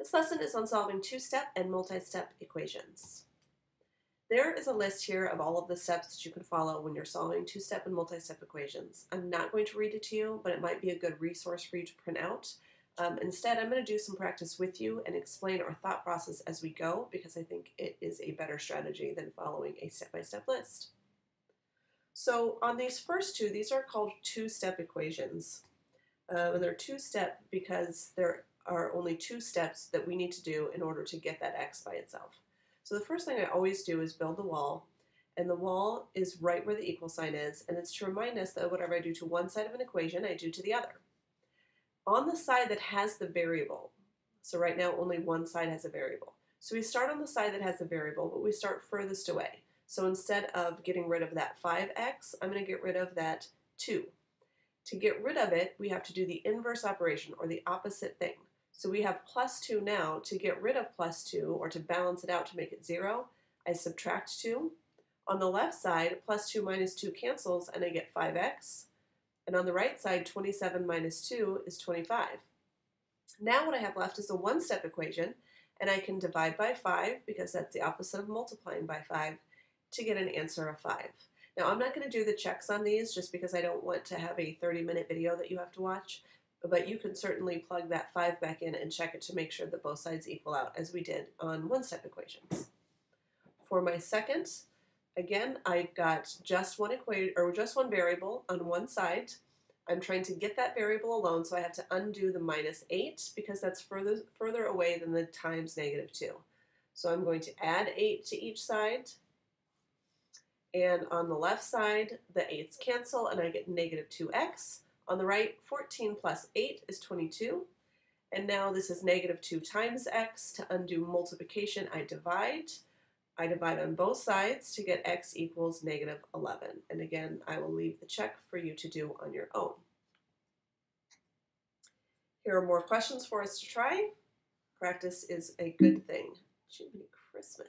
This lesson is on solving two-step and multi-step equations. There is a list here of all of the steps that you can follow when you're solving two-step and multi-step equations. I'm not going to read it to you, but it might be a good resource for you to print out. Instead, I'm going to do some practice with you and explain our thought process as we go, because I think it is a better strategy than following a step-by-step list. So on these first two, these are called two-step equations. And they're two-step because there are only two steps that we need to do in order to get that x by itself. So the first thing I always do is build the wall, and the wall is right where the equal sign is, and it's to remind us that whatever I do to one side of an equation, I do to the other. On the side that has the variable, so right now only one side has a variable. So we start on the side that has the variable, but we start furthest away. So instead of getting rid of that 5x, I'm going to get rid of that 2. To get rid of it, we have to do the inverse operation, or the opposite thing. So we have plus 2 now. To get rid of plus 2, or to balance it out to make it 0, I subtract 2. On the left side, plus 2 minus 2 cancels, and I get 5x. And on the right side, 27 minus 2 is 25. Now what I have left is a one-step equation, and I can divide by 5, because that's the opposite of multiplying by 5, to get an answer of 5. Now, I'm not going to do the checks on these just because I don't want to have a 30-minute video that you have to watch, but you can certainly plug that 5 back in and check it to make sure that both sides equal out, as we did on one-step equations. For my second, again, I've got just one equation, or just one variable on one side. I'm trying to get that variable alone, so I have to undo the minus 8 because that's further away than the times negative 2. So I'm going to add 8 to each side. And on the left side, the 8's cancel, and I get negative 2x. On the right, 14 plus 8 is 22. And now this is negative 2 times x. To undo multiplication, I divide. I divide on both sides to get x equals negative 11. And again, I will leave the check for you to do on your own. Here are more questions for us to try. Practice is a good thing. Jiminy Christmas.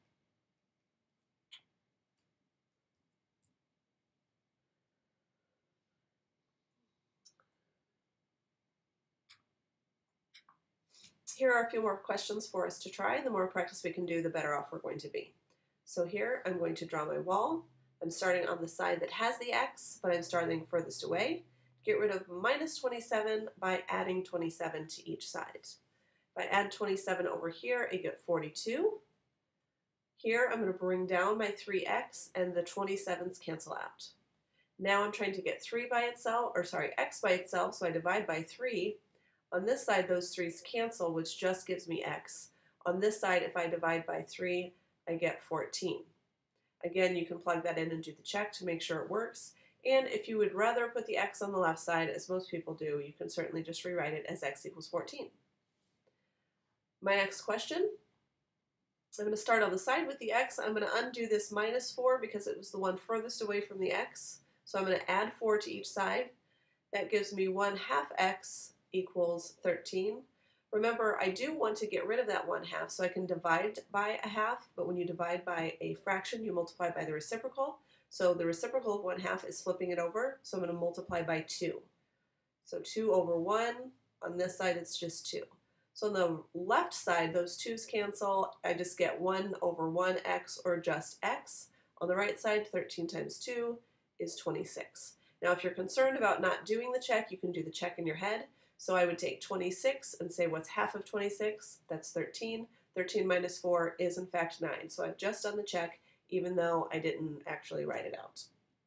Here are a few more questions for us to try. The more practice we can do, the better off we're going to be. So here, I'm going to draw my wall. I'm starting on the side that has the x, but I'm starting furthest away. Get rid of minus 27 by adding 27 to each side. If I add 27 over here, I get 42. Here, I'm going to bring down my 3x, and the 27's cancel out. Now I'm trying to get x by itself, so I divide by 3. On this side, those 3's cancel, which just gives me x. On this side, if I divide by 3, I get 14. Again, you can plug that in and do the check to make sure it works. And if you would rather put the x on the left side, as most people do, you can certainly just rewrite it as x equals 14. My next question, I'm going to start on the side with the x. I'm going to undo this minus 4 because it was the one furthest away from the x. So I'm going to add 4 to each side. That gives me 1/2 x equals 13. Remember, I do want to get rid of that 1/2, so I can divide by a half, but when you divide by a fraction, you multiply by the reciprocal. So the reciprocal of 1/2 is flipping it over, so I'm going to multiply by 2. So 2 over 1, on this side it's just 2. So on the left side, those 2's cancel, I just get 1 over 1x, or just x. On the right side, 13 times 2 is 26. Now if you're concerned about not doing the check, you can do the check in your head. So I would take 26 and say, what's half of 26? That's 13. 13 minus 4 is in fact 9. So I've just done the check, even though I didn't actually write it out.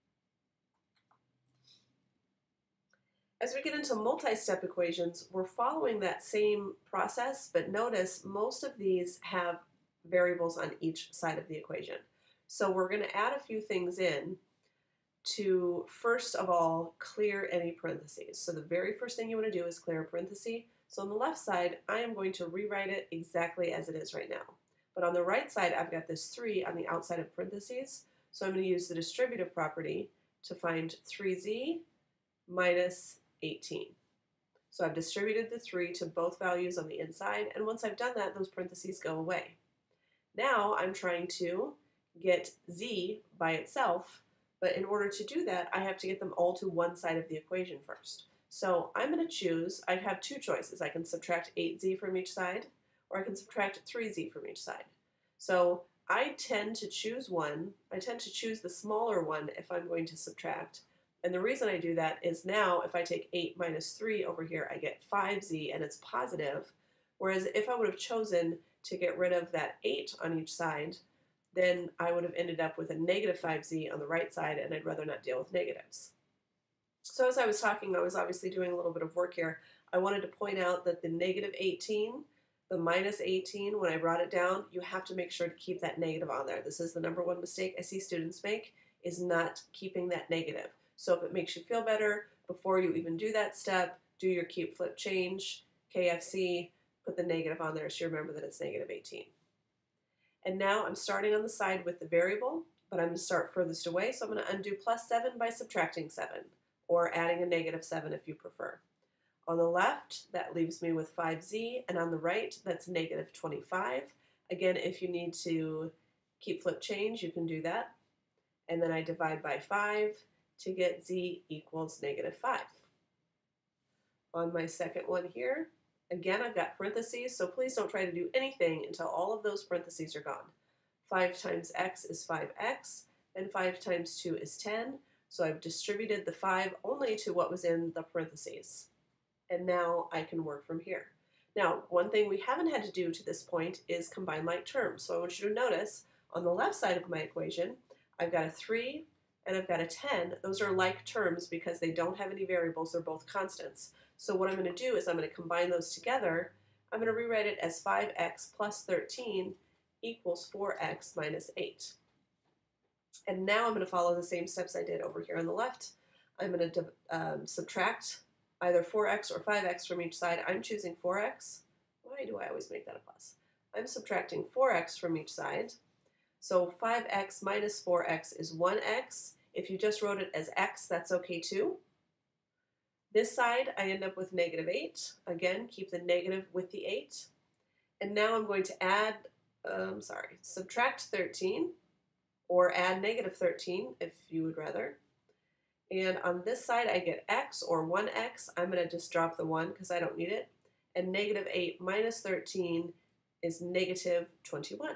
As we get into multi-step equations, we're following that same process, but notice most of these have variables on each side of the equation. So we're going to add a few things in to, first of all, clear any parentheses. So the very first thing you want to do is clear a parenthesis. So on the left side, I am going to rewrite it exactly as it is right now. But on the right side, I've got this 3 on the outside of parentheses. So I'm going to use the distributive property to find 3z minus 18. So I've distributed the 3 to both values on the inside, and once I've done that, those parentheses go away. Now I'm trying to get z by itself, but in order to do that, I have to get them all to one side of the equation first. So I'm going to choose, I have two choices. I can subtract 8z from each side, or I can subtract 3z from each side. So I tend to choose one. I tend to choose the smaller one if I'm going to subtract. And the reason I do that is now if I take 8 minus 3 over here, I get 5z and it's positive. Whereas if I would have chosen to get rid of that 8 on each side, then I would have ended up with a negative 5z on the right side, and I'd rather not deal with negatives. So as I was talking, I was obviously doing a little bit of work here. I wanted to point out that the negative 18, the minus 18, when I brought it down, you have to make sure to keep that negative on there. This is the #1 mistake I see students make, is not keeping that negative. So if it makes you feel better, before you even do that step, do your keep, flip, change, KFC, put the negative on there so you remember that it's negative 18. And now I'm starting on the side with the variable, but I'm going to start furthest away, so I'm going to undo plus 7 by subtracting 7, or adding a negative 7 if you prefer. On the left, that leaves me with 5z, and on the right, that's negative 25. Again, if you need to keep, flip, change, you can do that. And then I divide by 5 to get z equals negative 5. On my second one here, again, I've got parentheses, so please don't try to do anything until all of those parentheses are gone. 5 times x is 5x, and 5 times 2 is 10, so I've distributed the 5 only to what was in the parentheses. And now I can work from here. Now, one thing we haven't had to do to this point is combine like terms. So I want you to notice on the left side of my equation, I've got a 3 and I've got a 10. Those are like terms because they don't have any variables. They're both constants. So what I'm going to do is I'm going to combine those together. I'm going to rewrite it as 5x plus 13 equals 4x minus 8. And now I'm going to follow the same steps I did over here on the left. I'm going to subtract either 4x or 5x from each side. I'm choosing 4x. Why do I always make that a plus? I'm subtracting 4x from each side. So 5x minus 4x is 1x. If you just wrote it as x, that's okay too. This side, I end up with negative 8. Again, keep the negative with the 8. And now I'm going to add, subtract 13, or add negative 13 if you would rather. And on this side, I get x, or 1x. I'm going to just drop the 1 because I don't need it. And negative 8 minus 13 is negative 21.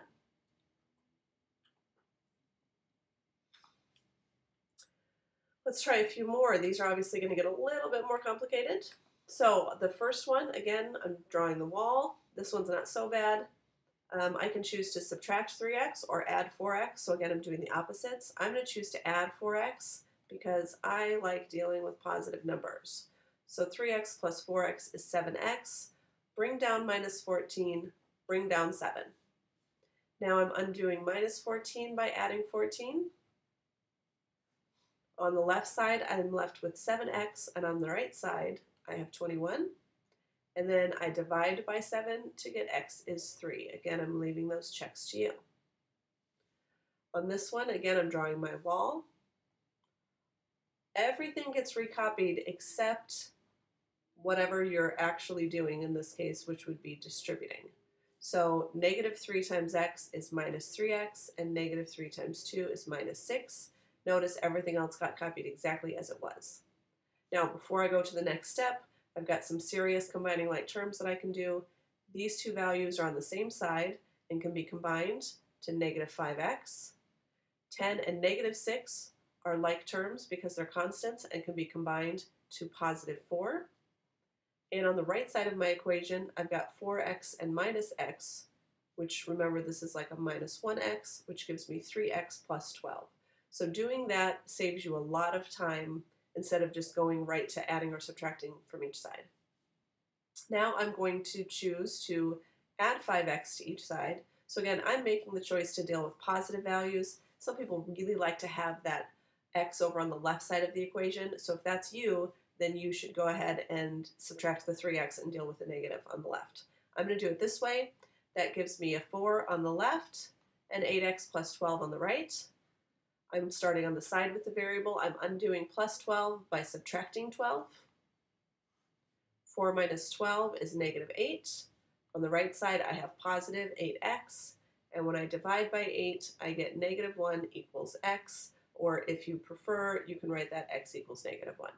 Let's try a few more. These are obviously going to get a little bit more complicated. So the first one, again, I'm drawing the wall. This one's not so bad. I can choose to subtract 3x or add 4x. So again, I'm doing the opposites. I'm going to choose to add 4x because I like dealing with positive numbers. So 3x plus 4x is 7x. Bring down minus 14, bring down 7. Now I'm undoing minus 14 by adding 14. On the left side, I'm left with 7x, and on the right side, I have 21. And then I divide by 7 to get x is 3. Again, I'm leaving those checks to you. On this one, again, I'm drawing my wall. Everything gets recopied except whatever you're actually doing in this case, which would be distributing. So negative 3 times x is minus 3x, and negative 3 times 2 is minus 6. Notice everything else got copied exactly as it was. Now, before I go to the next step, I've got some serious combining like terms that I can do. These two values are on the same side and can be combined to negative 5x. 10 and negative 6 are like terms because they're constants and can be combined to positive 4. And on the right side of my equation, I've got 4x and minus x, which remember this is like a minus 1x, which gives me 3x plus 12. So doing that saves you a lot of time instead of just going right to adding or subtracting from each side. Now I'm going to choose to add 5x to each side. So again, I'm making the choice to deal with positive values. Some people really like to have that x over on the left side of the equation. So if that's you, then you should go ahead and subtract the 3x and deal with the negative on the left. I'm going to do it this way. That gives me a 4 on the left and 8x plus 12 on the right. I'm starting on the side with the variable. I'm undoing plus 12 by subtracting 12. 4 minus 12 is negative 8. On the right side, I have positive 8x. And when I divide by 8, I get negative 1 equals x. Or if you prefer, you can write that x equals negative 1.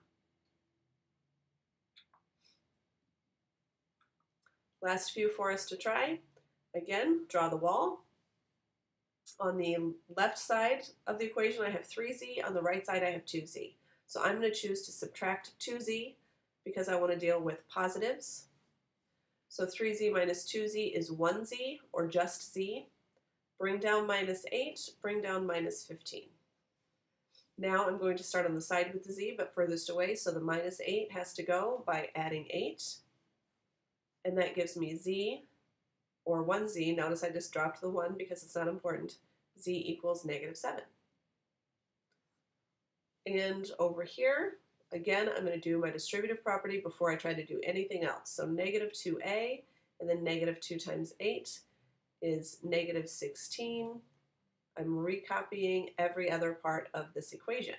Last few for us to try. Again, draw the wall. On the left side of the equation, I have 3z. On the right side, I have 2z. So I'm going to choose to subtract 2z because I want to deal with positives. So 3z minus 2z is 1z, or just z. Bring down minus 8, bring down minus 15. Now I'm going to start on the side with the z, but furthest away, so the minus 8 has to go by adding 8. And that gives me z, or 1z. Notice I just dropped the 1 because it's not important. Z equals negative 7. And over here, again, I'm going to do my distributive property before I try to do anything else. So negative 2a, and then negative 2 times 8 is negative 16. I'm recopying every other part of this equation.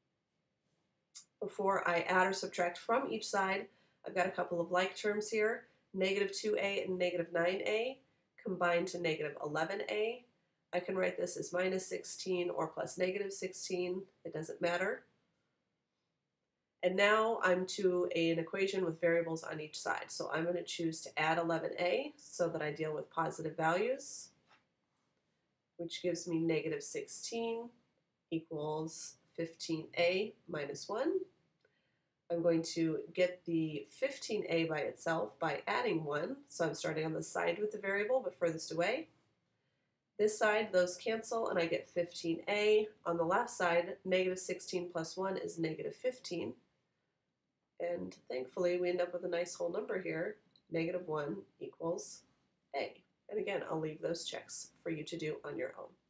Before I add or subtract from each side, I've got a couple of like terms here. Negative 2a and negative 9a combine to negative 11a. I can write this as minus 16 or plus negative 16. It doesn't matter. And now I'm to an equation with variables on each side. So I'm going to choose to add 11a so that I deal with positive values, which gives me negative 16 equals 15a minus 1. I'm going to get the 15a by itself by adding 1. So I'm starting on the side with the variable, but furthest away. This side, those cancel, and I get 15a. On the left side, negative 16 plus 1 is negative 15. And thankfully, we end up with a nice whole number here. Negative 1 equals a. And again, I'll leave those checks for you to do on your own.